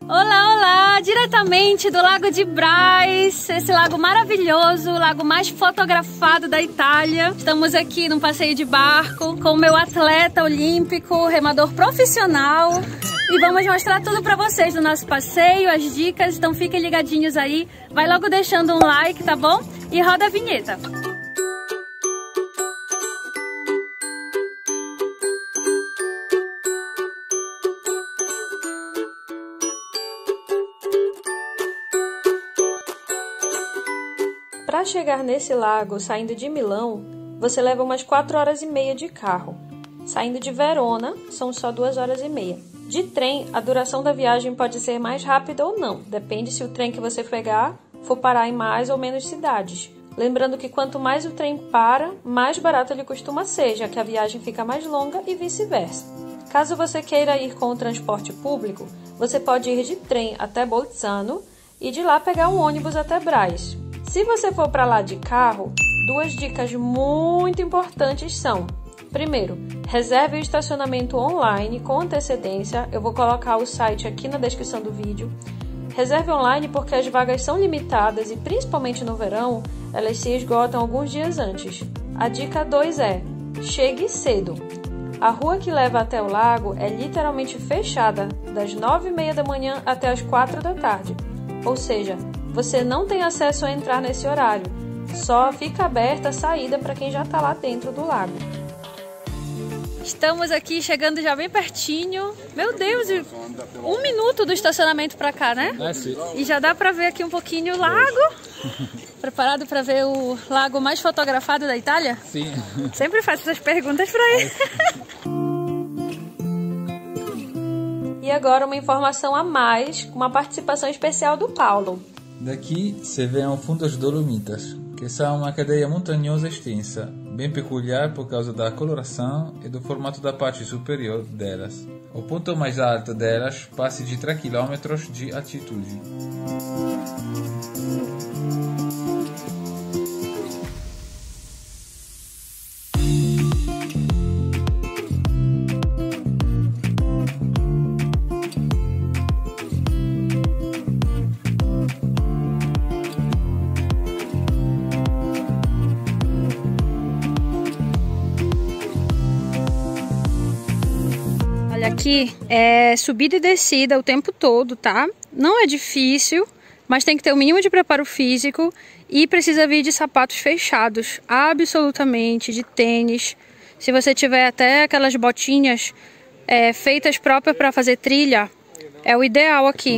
Olá, olá! Diretamente do Lago de Braz, esse lago maravilhoso, o lago mais fotografado da Itália. Estamos aqui num passeio de barco com o meu atleta olímpico, remador profissional. E vamos mostrar tudo pra vocês do nosso passeio, as dicas, então fiquem ligadinhos aí. Vai logo deixando um like, tá bom? E roda a vinheta. Para chegar nesse lago, saindo de Milão, você leva umas 4 horas e meia de carro. Saindo de Verona, são só 2 horas e meia. De trem, a duração da viagem pode ser mais rápida ou não, depende se o trem que você pegar for parar em mais ou menos cidades. Lembrando que quanto mais o trem para, mais barato ele costuma ser, já que a viagem fica mais longa e vice-versa. Caso você queira ir com o transporte público, você pode ir de trem até Bolzano e de lá pegar um ônibus até Braz. Se você for para lá de carro, 2 dicas muito importantes são: primeiro, reserve o estacionamento online com antecedência. Eu vou colocar o site aqui na descrição do vídeo. Reserve online porque as vagas são limitadas e principalmente no verão, elas se esgotam alguns dias antes. A dica 2 é: chegue cedo. A rua que leva até o lago é literalmente fechada das 9h30 da manhã até as 4 da tarde. Ou seja, você não tem acesso a entrar nesse horário, só fica aberta a saída para quem já está lá dentro do lago. Estamos aqui chegando já bem pertinho. Meu Deus, 1 minuto do estacionamento para cá, né? E já dá para ver aqui um pouquinho o lago. Preparado para ver o lago mais fotografado da Itália? Sim. Sempre faço essas perguntas para ele. E agora uma informação a mais, com uma participação especial do Paulo. Daqui se vê ao fundo as Dolomitas, que são uma cadeia montanhosa extensa, bem peculiar por causa da coloração e do formato da parte superior delas. O ponto mais alto delas passa de 3 km de altitude. Aqui é subida e descida o tempo todo, tá? Não é difícil, mas tem que ter o mínimo de preparo físico e precisa vir de sapatos fechados, absolutamente, de tênis. Se você tiver até aquelas botinhas feitas próprias para fazer trilha, é o ideal aqui.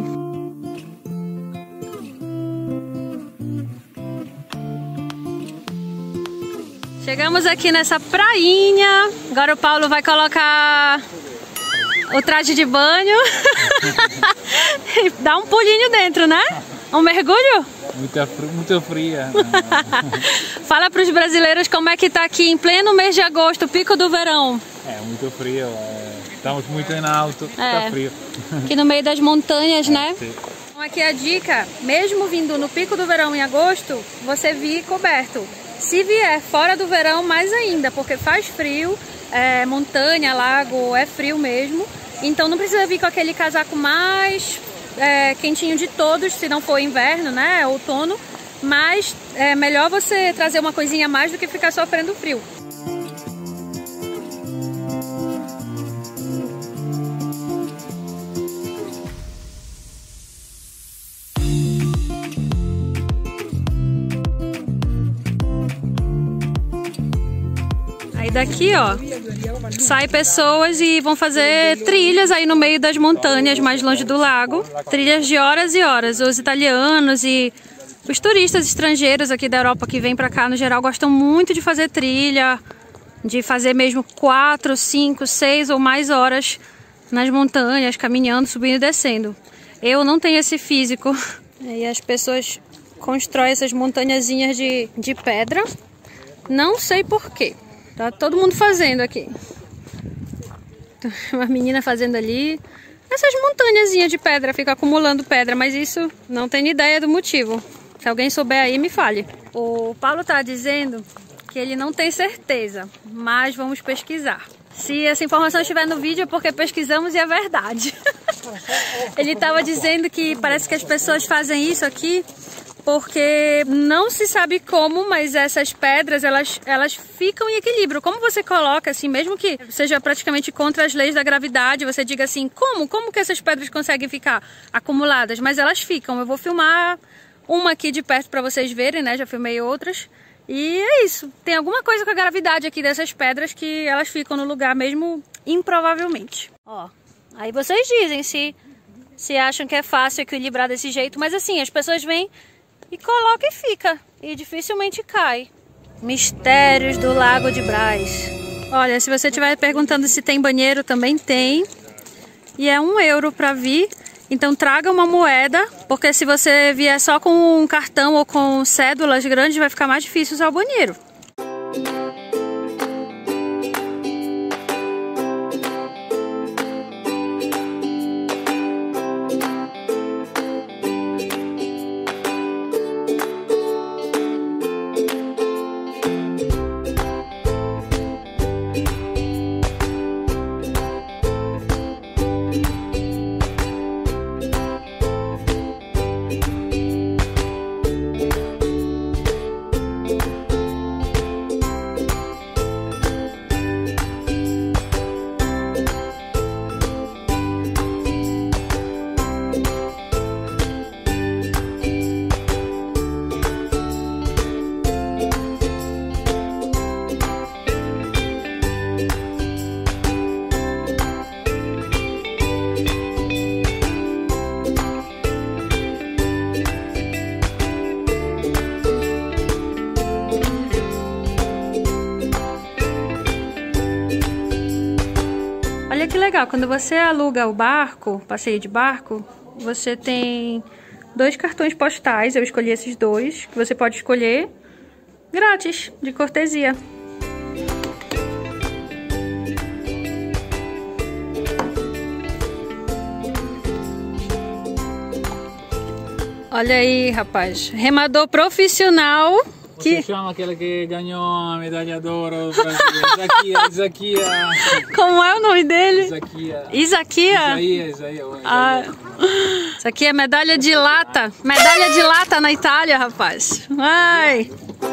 Chegamos aqui nessa prainha, agora o Paulo vai colocar o traje de banho e dá um pulinho dentro, né? Um mergulho? Muito fria. Fala para os brasileiros como é que tá aqui em pleno mês de agosto, pico do verão. É muito frio, estamos muito em alto, tá frio. Aqui no meio das montanhas, né? Sim. Então aqui a dica, mesmo vindo no pico do verão em agosto, você vir coberto. Se vier fora do verão, mais ainda, porque faz frio. Montanha, lago, é frio mesmo. Então não precisa vir com aquele casaco mais quentinho de todos, se não for inverno, né? Outono. Mas é melhor você trazer uma coisinha a mais do que ficar sofrendo frio. Aí daqui, ó, sai pessoas e vão fazer trilhas aí no meio das montanhas, mais longe do lago. Trilhas de horas e horas. Os italianos e os turistas estrangeiros aqui da Europa que vêm pra cá, no geral, gostam muito de fazer trilha, de fazer mesmo 4, 5, 6 ou mais horas nas montanhas, caminhando, subindo e descendo. Eu não tenho esse físico. E as pessoas constroem essas montanhazinhas de pedra. Não sei porquê. Tá todo mundo fazendo aqui. Uma menina fazendo ali. Essas montanhazinhas de pedra, fica acumulando pedra, mas isso não tenho ideia do motivo. Se alguém souber aí, me fale. O Paulo tá dizendo que ele não tem certeza, mas vamos pesquisar. Se essa informação estiver no vídeo é porque pesquisamos e é verdade. Ele estava dizendo que parece que as pessoas fazem isso aqui porque não se sabe como, mas essas pedras, elas ficam em equilíbrio. Como você coloca, assim, mesmo que seja praticamente contra as leis da gravidade, você diga assim, como que essas pedras conseguem ficar acumuladas? Mas elas ficam. Eu vou filmar uma aqui de perto para vocês verem, né? Já filmei outras. E é isso. Tem alguma coisa com a gravidade aqui dessas pedras que elas ficam no lugar mesmo improvavelmente. Ó, aí vocês dizem se acham que é fácil equilibrar desse jeito, mas assim, as pessoas vêm e colocam e fica. E dificilmente cai. Mistérios do Lago de Braz. Olha, se você estiver perguntando se tem banheiro, também tem. E é €1 para vir. Então traga uma moeda, porque se você vier só com um cartão ou com cédulas grandes, vai ficar mais difícil usar o banheiro. Olha que legal, quando você aluga o barco, passeio de barco, você tem 2 cartões postais, eu escolhi esses 2, que você pode escolher grátis, de cortesia. Olha aí, rapaz, remador profissional. Você chama aquela que ganhou a medalha de ouro do Brasil? Isaquia. Como é o nome dele? Isaquia. Isso aqui é medalha de lata. Medalha de lata na Itália, rapaz. Ai.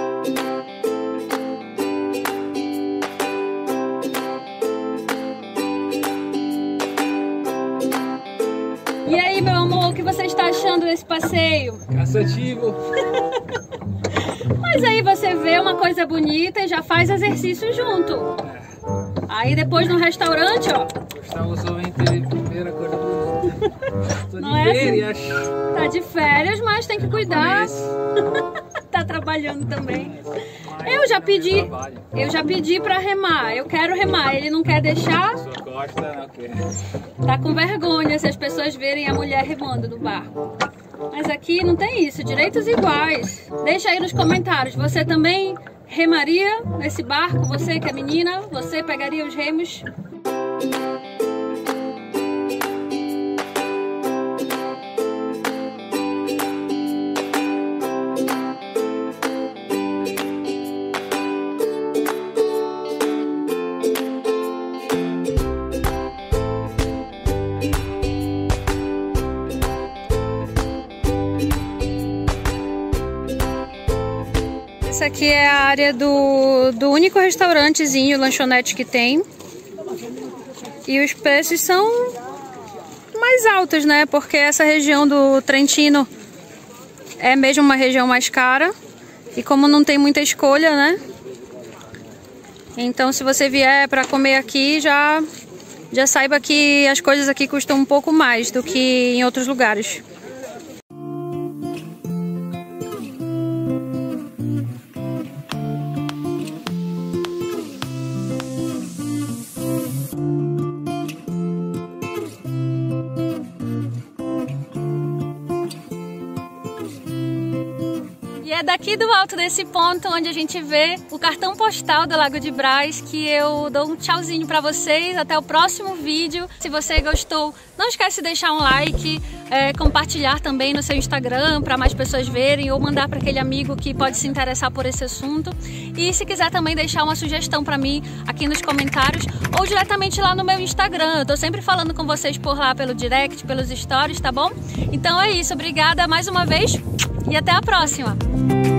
E aí, meu amor, o que você está achando desse passeio? Cansativo. Mas aí você vê uma coisa bonita e já faz exercício junto. Aí depois no restaurante, ó. Gustavo só vem ter primeira coisa bonita. Tô de férias. Tá de férias, mas tem que cuidar. Tá trabalhando também. Eu já pedi pra remar. Eu quero remar. Ele não quer deixar. Tá com vergonha se as pessoas verem a mulher remando no barco. Mas aqui não tem isso, direitos iguais. Deixa aí nos comentários, você também remaria nesse barco? Você que é menina, você pegaria os remos? Essa aqui é a área do único restaurantezinho, lanchonete que tem. E os preços são mais altos, né? Porque essa região do Trentino é mesmo uma região mais cara. E como não tem muita escolha, né? Então se você vier para comer aqui, já saiba que as coisas aqui custam um pouco mais do que em outros lugares. É daqui do alto desse ponto onde a gente vê o cartão postal do Lago de Braz que eu dou um tchauzinho pra vocês. Até o próximo vídeo. Se você gostou, não esquece de deixar um like, compartilhar também no seu Instagram para mais pessoas verem, ou mandar para aquele amigo que pode se interessar por esse assunto. E se quiser também deixar uma sugestão para mim aqui nos comentários ou diretamente lá no meu Instagram. Eu tô sempre falando com vocês por lá pelo direct, pelos stories, tá bom? Então é isso, obrigada mais uma vez e até a próxima!